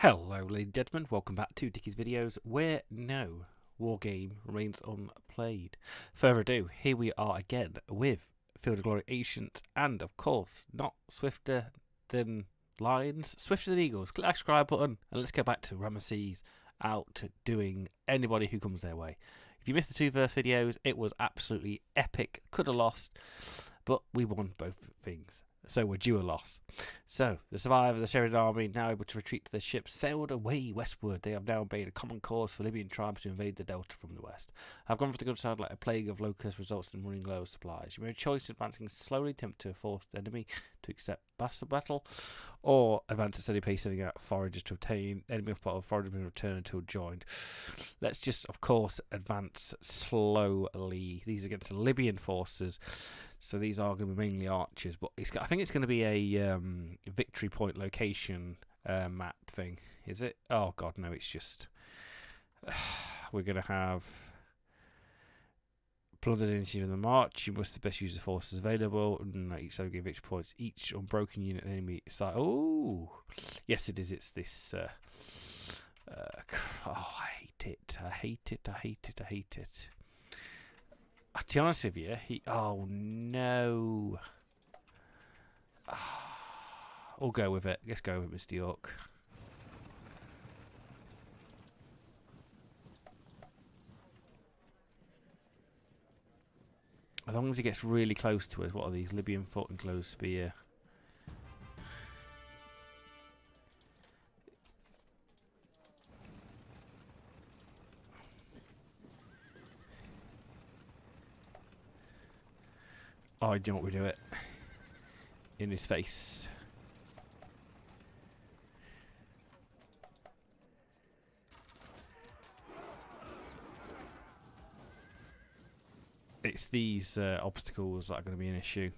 Hello ladies and gentlemen, welcome back to Dickie's Videos, where no war game remains unplayed. Further ado, here we are again with Field of Glory Ancient, and of course, not swifter than lions, swifter than eagles. Click that subscribe button, and let's go back to Ramesses outdoing anybody who comes their way. If you missed the two first videos, it was absolutely epic. Could have lost, but we won both things. So we're due a loss. So the survivors of the Sheridan army, now able to retreat to their ships, sailed away westward. They have now made a common cause for Libyan tribes to invade the delta from the west. I've gone for the good side like a plague of locusts results in running low of supplies. You made a choice advancing slowly, tempt to force the enemy to accept battle, or advance at steady pace, sending out foragers to obtain enemy of part of foragers being returned until joined. Let's just, of course, advance slowly. These are against the Libyan forces. So these are going to be mainly archers, but I think it's going to be a victory point location map thing. Is it? Oh god, no! It's just we're going to have plundered initiative in the march. You must best use the forces available. And each side will give victory points. Each unbroken unit enemy side. Oh, yes, it is. It's this. Oh, I hate it. I hate it. I hate it. I hate it. To be honest with you, oh no. We'll go with it. Let's go with Mr. York. As long as he gets really close to us. What are these? Libyan foot and closed spear. Oh, do you know what we do it? In his face. It's these obstacles that are going to be an issue.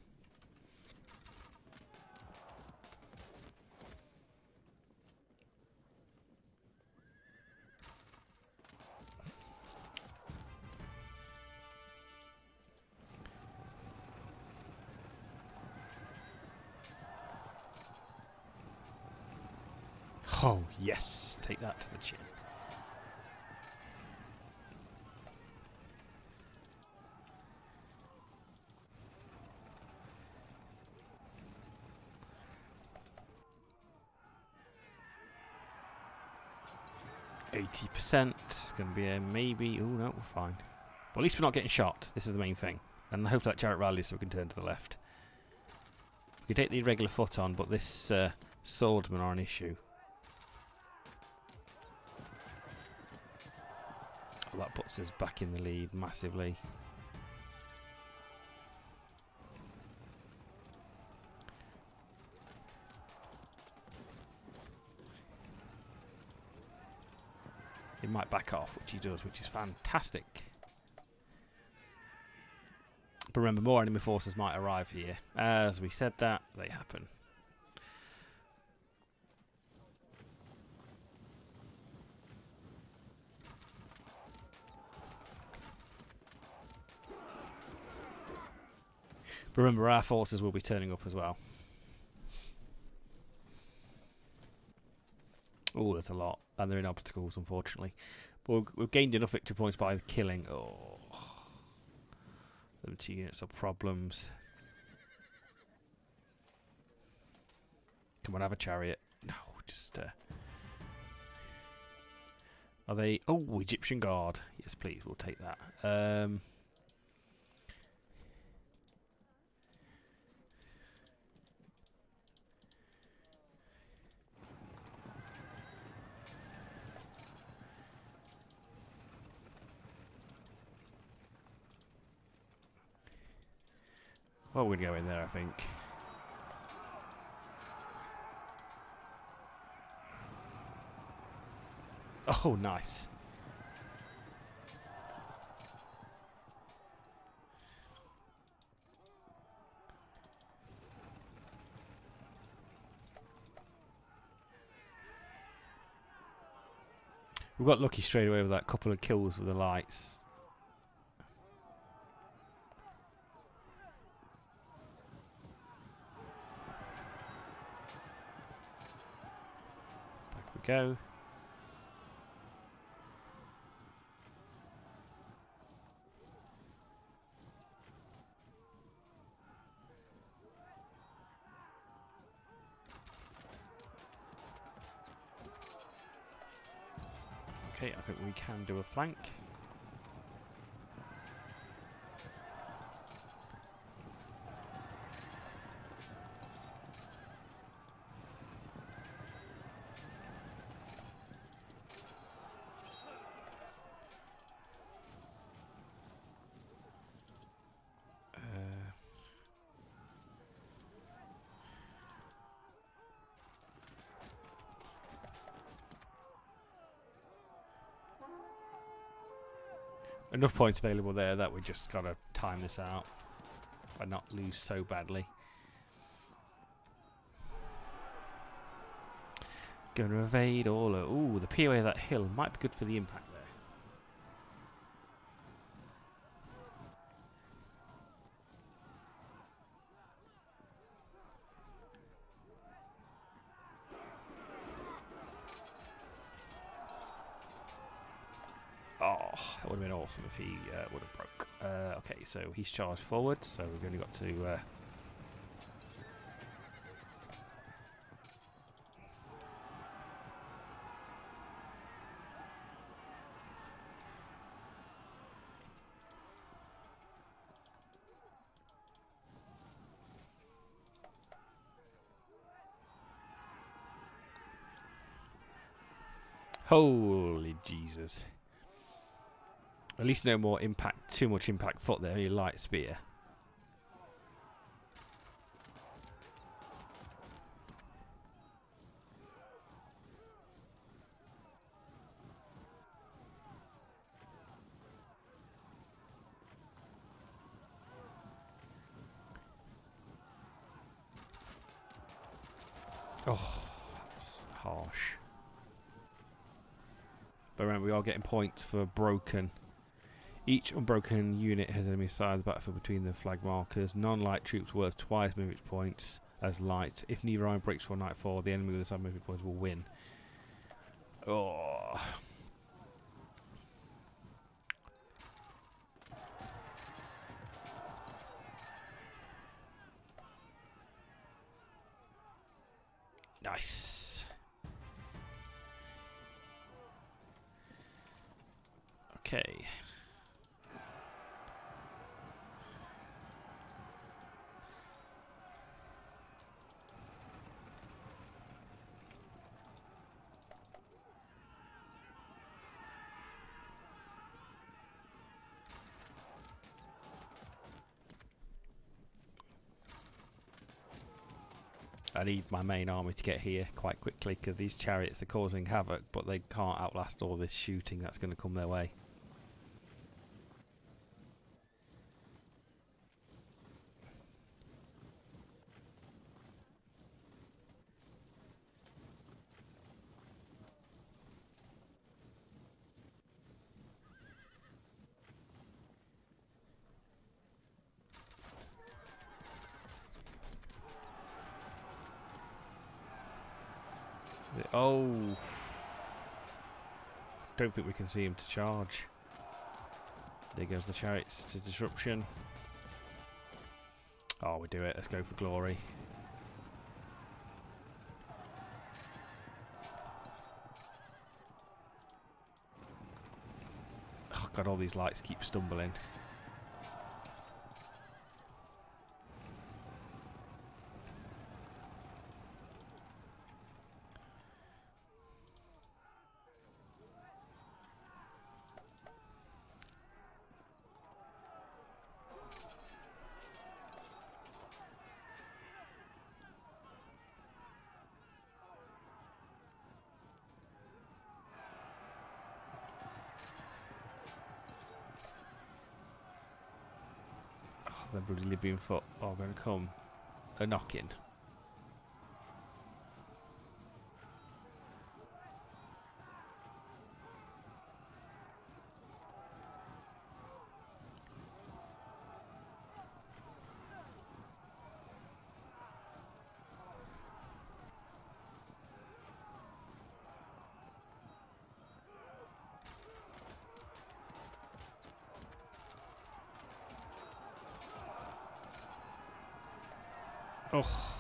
Oh, yes. Take that to the chin. %. It's going to be a maybe. Oh, no, we're fine. Well, at least we're not getting shot. This is the main thing. And I hope that chariot rallies so we can turn to the left. We can take the irregular foot on, but this swordsmen are an issue. Oh, that puts us back in the lead massively. He might back off, which he does, which is fantastic. But remember, more enemy forces might arrive here. As we said that, they happen. But remember, our forces will be turning up as well. Oh, there's a lot. And they're in obstacles, unfortunately. But we've gained enough victory points by killing. Oh. Them 2 units are problems. Come on, have a chariot. No, just... Are they... Oh, Egyptian Guard. Yes, please, we'll take that. Well, we'd go in there, I think. Oh, nice. We got lucky straight away with that couple of kills with the lights. go. Okay, I think we can do a flank. Enough points available there that we just got to time this out and not lose so badly. Gonna evade all of... Ooh, the POA of that hill might be good for the impact there. Oh, that would have been awesome if he would have broke. Okay, so he's charged forward, so we've only got to... Holy Jesus. At least no more impact, too much impact foot there, your light spear. Oh, that's harsh. But remember, we are getting points for broken. Each unbroken unit has enemy side of the battlefield between the flag markers. Non-light troops worth twice movement points as light. If neither iron breaks for nightfall, the enemy with the side movement points will win. Oh. Nice. Okay. I need my main army to get here quite quickly because these chariots are causing havoc, but they can't outlast all this shooting that's going to come their way. Oh, don't think we can see him to charge. There goes the chariots to disruption. Oh, we do it. Let's go for glory. Oh God, all these lights keep stumbling. The bloody Libyan foot are going to come a knocking. Oh.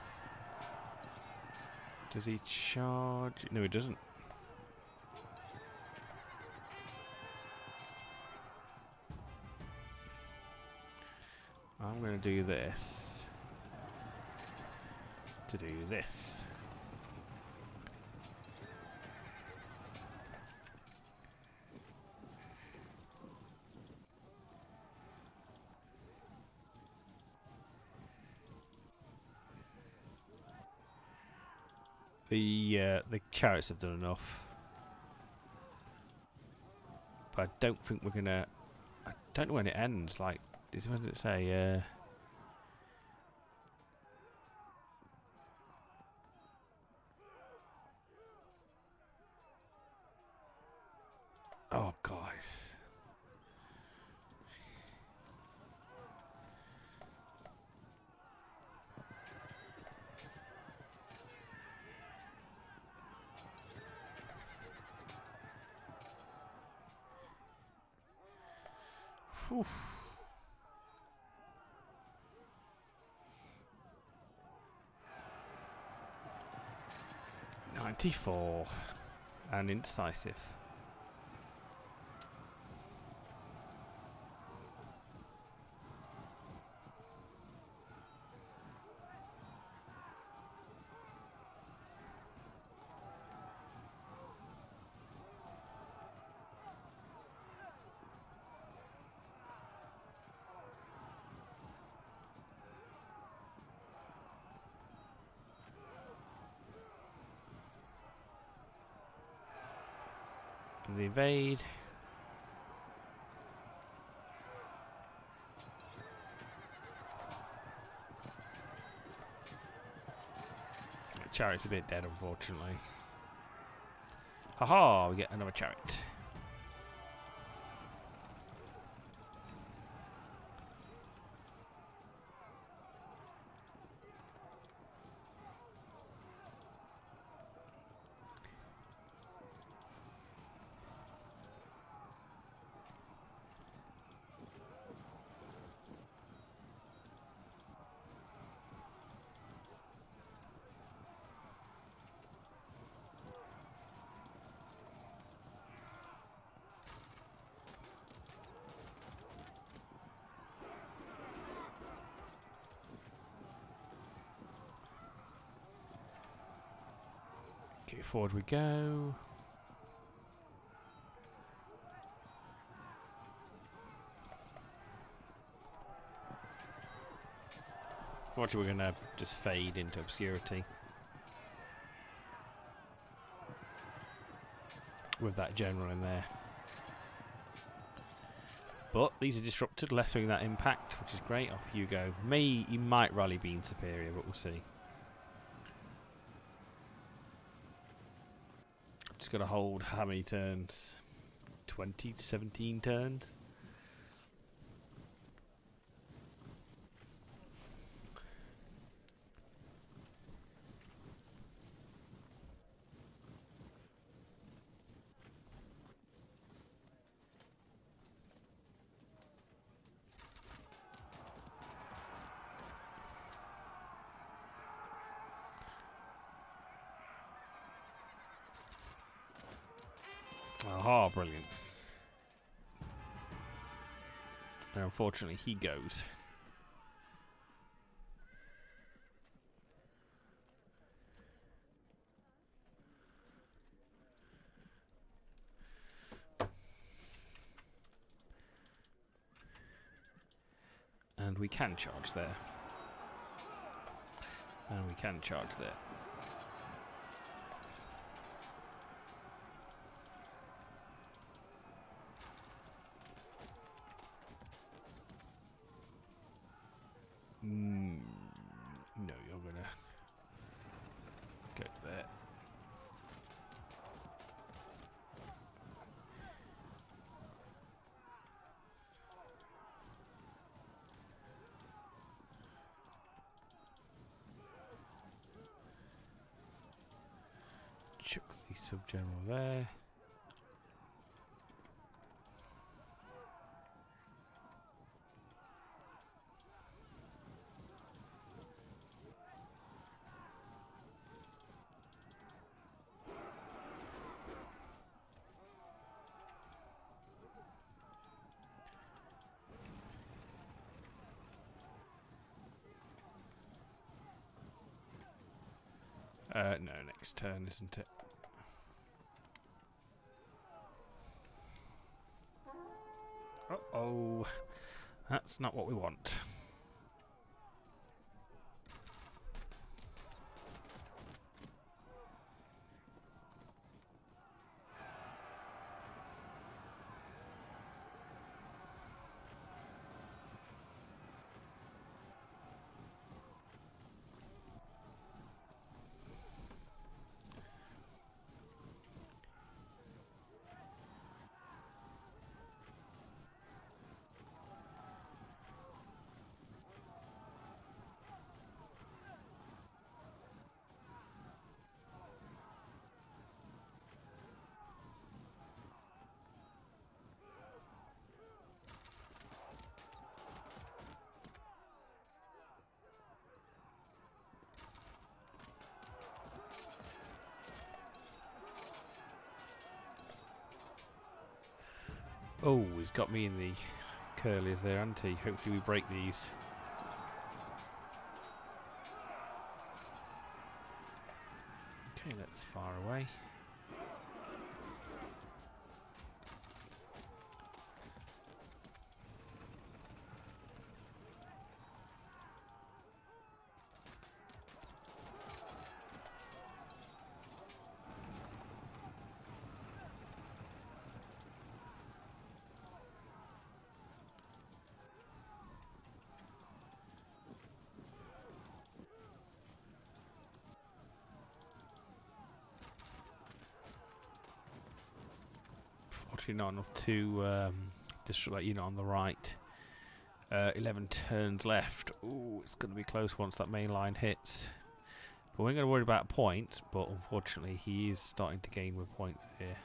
Does he charge? No, he doesn't. I'm going to do this. To do this. The chariots have done enough. But I don't think we're gonna. I don't know when it ends. Like, what does it say? Oh, guys. Whew. 94 and indecisive. And the evade. Chariot's a bit dead, unfortunately. Haha, we get another chariot. Okay, forward we go. Unfortunately, we're going to just fade into obscurity with that general in there. But these are disrupted, lessening that impact, which is great. Off you go. You might rally being superior, but we'll see. Just got to hold how many turns? 20 to 17 turns. Aha, brilliant. And unfortunately, he goes. And we can charge there. And we can charge there. No, you're gonna go there. Chuck the sub-general there. No, next turn, isn't it? Uh-oh. That's not what we want. Oh, he's got me in the curlies there, hasn't he? Hopefully we break these. Okay, let's fire away. Fortunately not enough to destroy that unit on the right. 11 turns left. Ooh, it's going to be close once that main line hits. But we're going to worry about points, but unfortunately he is starting to gain with points here.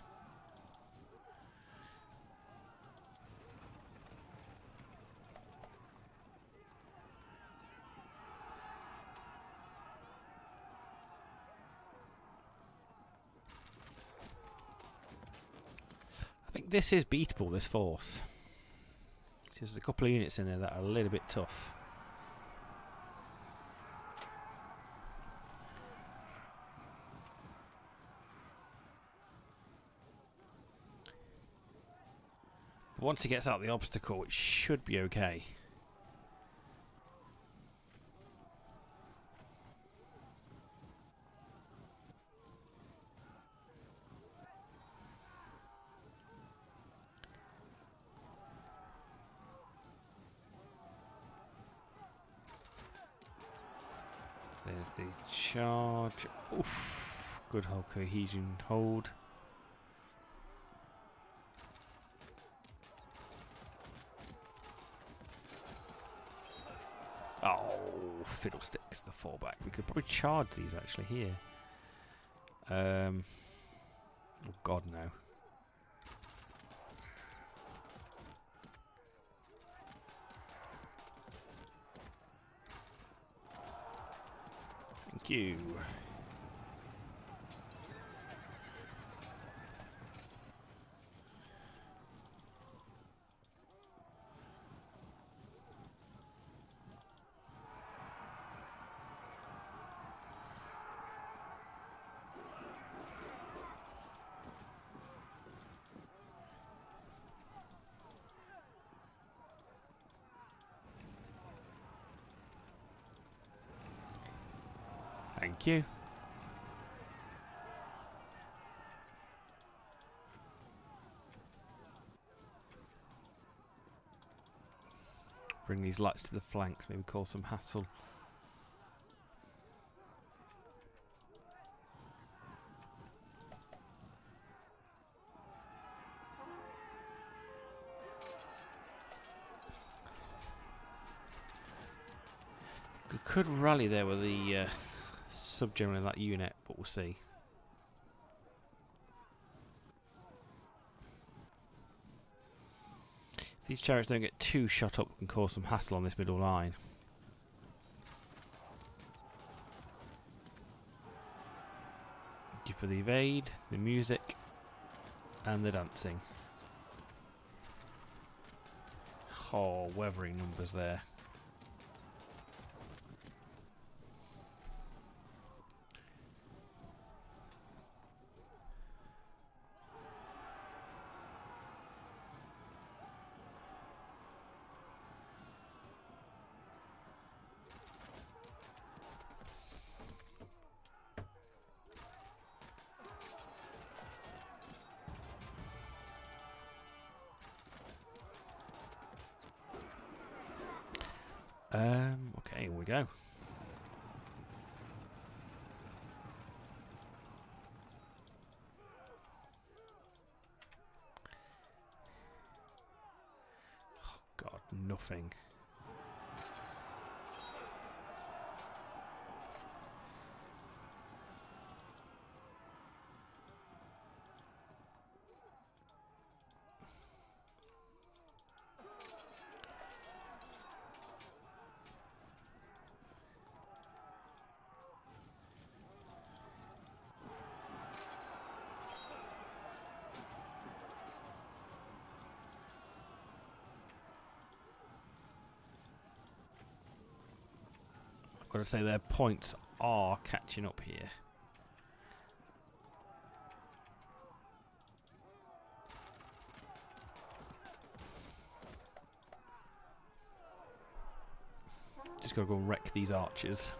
I think this is beatable, this force. There's a couple of units in there that are a little bit tough. But once he gets out the obstacle, it should be okay. There's the charge. Oof. Good whole cohesion hold. Oh, fiddlesticks, the fallback. We could probably charge these actually here. Oh god, no. Thank you. Thank you. Bring these lights to the flanks, maybe cause some hassle. Could rally there with the sub-general in that unit, but we'll see. If these chariots don't get too shot up, can cause some hassle on this middle line. Thank you for the evade, the music, and the dancing. Oh, weathering numbers there. Okay, here we go. Oh God, nothing. I've got to say their points are catching up here. Just got to go and wreck these archers.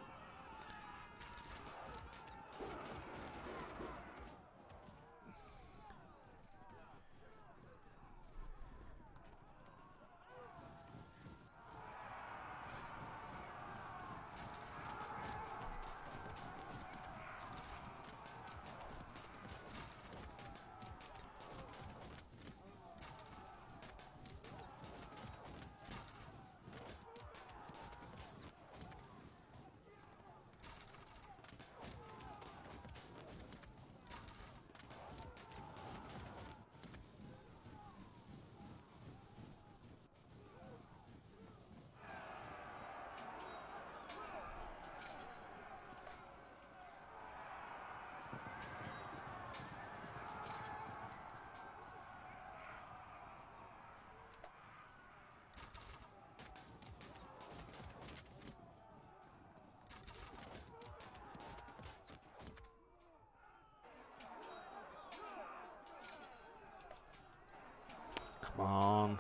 Come on.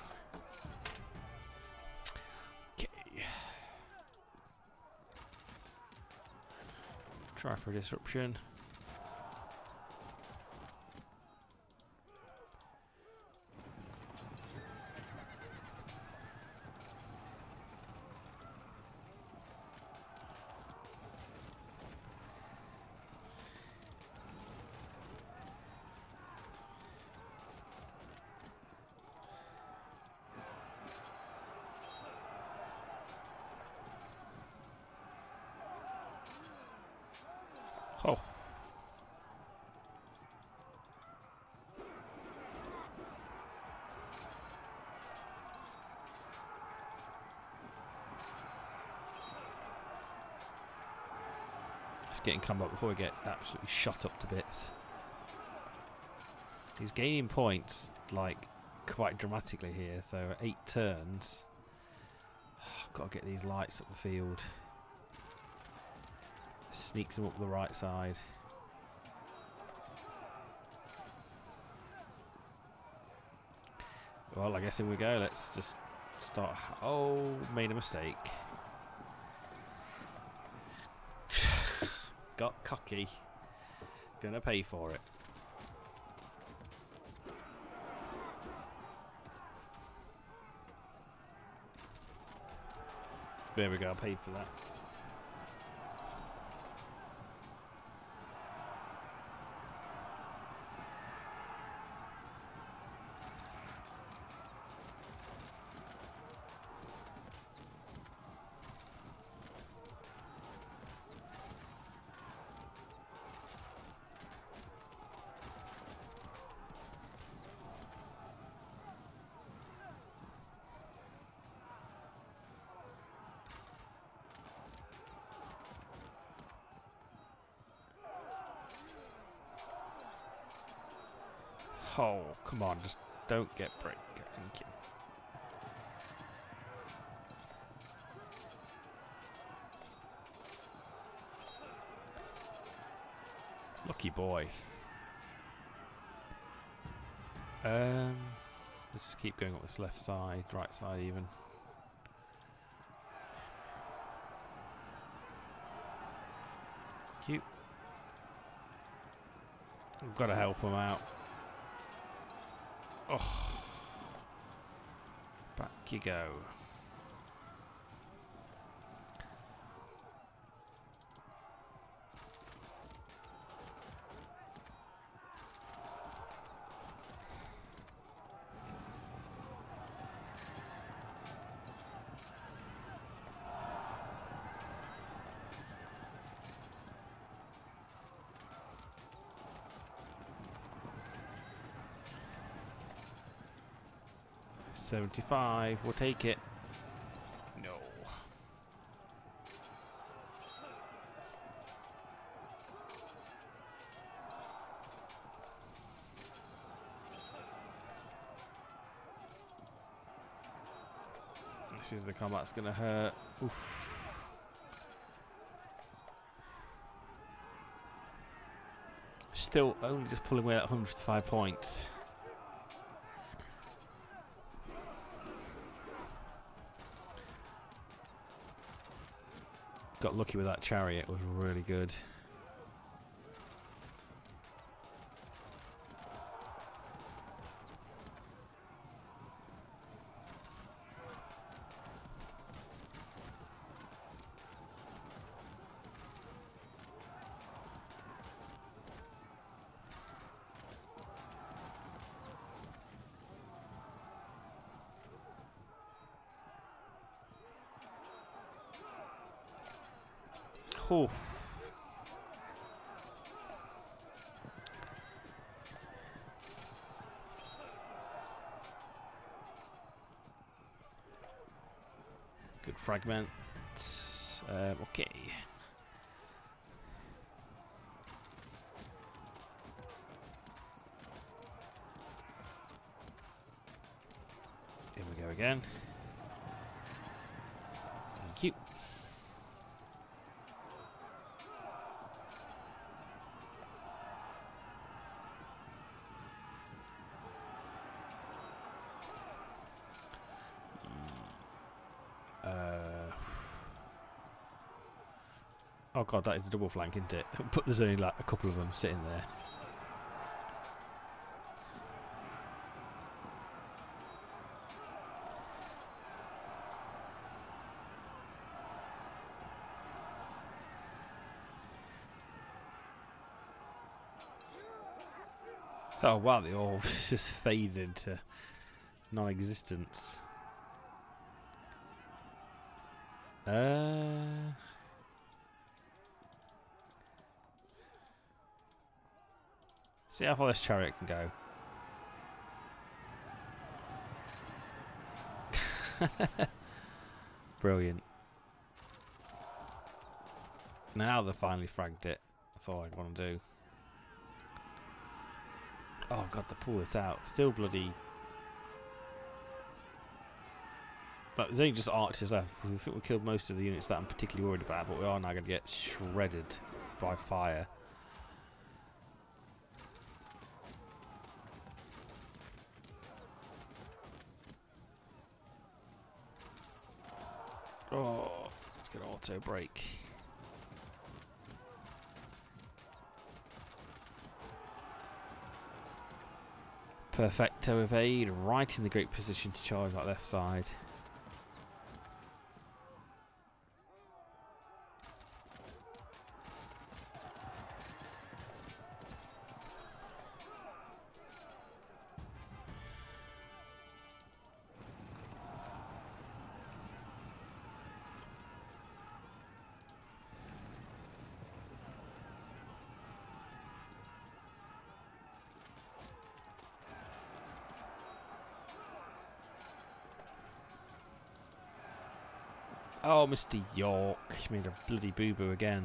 Okay. Try for disruption. Oh. Let's get in combat before we get absolutely shot up to bits. He's gaining points, like, quite dramatically here. So 8 turns. Got to get these lights up the field. Sneaks them up the right side. Well, I guess here we go. Let's just start. Oh, made a mistake. Got cocky. Gonna pay for it. There we go. I paid for that. Oh, come on, just don't get break. Thank you. Lucky boy. Let's just keep going up this left side, right side even. Cute. I've got to help him out. Oh, back you go. 75. We'll take it. No. This is the combat that's going to hurt. Oof. Still only just pulling away at 105 points. Got lucky with that chariot, was really good. Oh. Good fragment. Okay. Here we go again. Thank you. Oh god, that is a double flank, isn't it? But there's only like a couple of them sitting there. Oh wow, they all just faded into non-existence. See how far this chariot can go. Brilliant. Now they finally fragged it. That's all I want to do. Oh god, to pull this out. Still bloody... Like, there's only just archers left. We think we killed most of the units that I'm particularly worried about, but we are now going to get shredded by fire. Oh, let's get auto break. Perfecto evade, right in the great position to charge that left side. Oh, Mr. York, he made a bloody boo-boo again.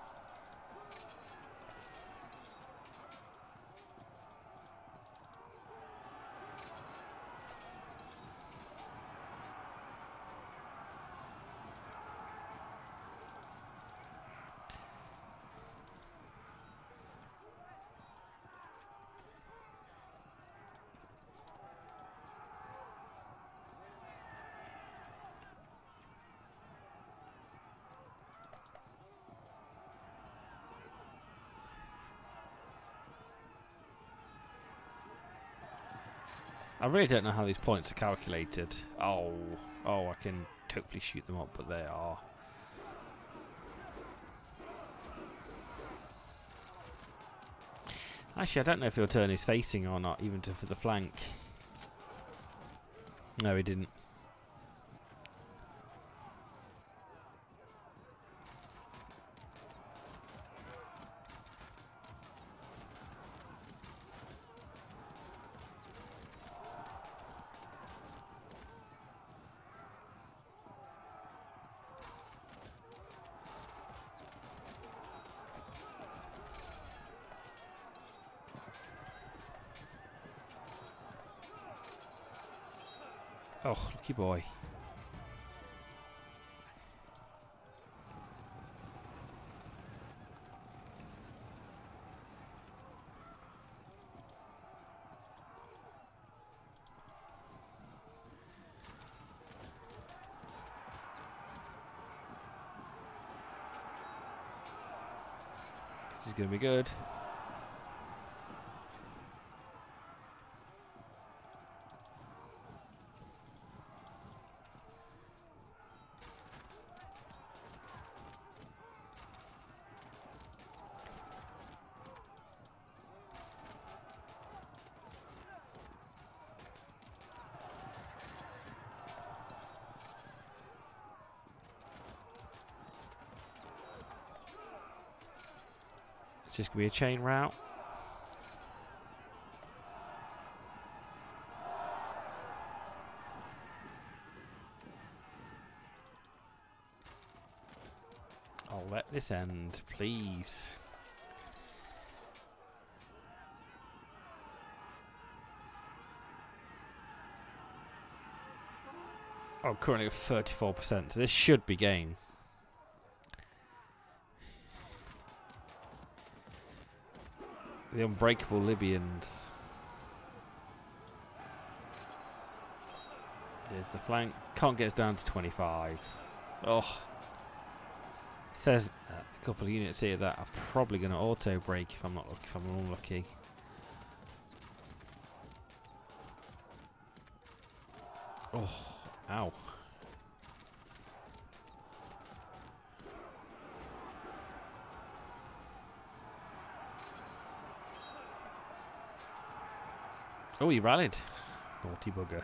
I really don't know how these points are calculated. Oh, I can hopefully shoot them up, but they are. Actually, I don't know if he'll turn his facing or not, even for the flank. No, he didn't. Oh, lucky boy. This is going to be good. It's just going to be a chain route. I'll let this end, please. Oh, currently at 34%. So this should be game. The unbreakable Libyans. There's the flank. Can't get us down to 25. Oh. Says a couple of units here that are probably going to auto break if I'm unlucky. Oh, ow. Oh, he rallied. Naughty bugger.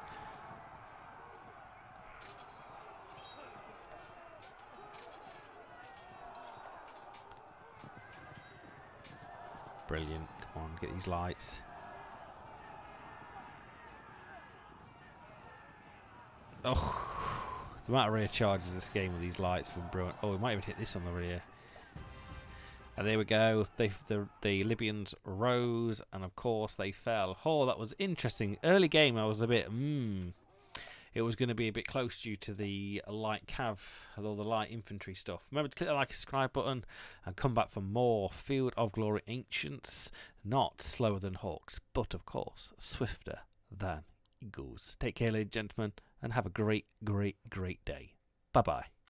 Brilliant. Come on, get these lights. Oh, the amount of rear charges this game with these lights have been brilliant. Oh, we might even hit this on the rear. And there we go. The Libyans rose, and of course they fell. Oh, that was interesting. Early game, I was a bit, it was going to be a bit close due to the light cav, and all the light infantry stuff. Remember to click the like and subscribe button, and come back for more Field of Glory Ancients. Not slower than hawks, but of course swifter than eagles. Take care, ladies and gentlemen, and have a great, great, great day. Bye-bye.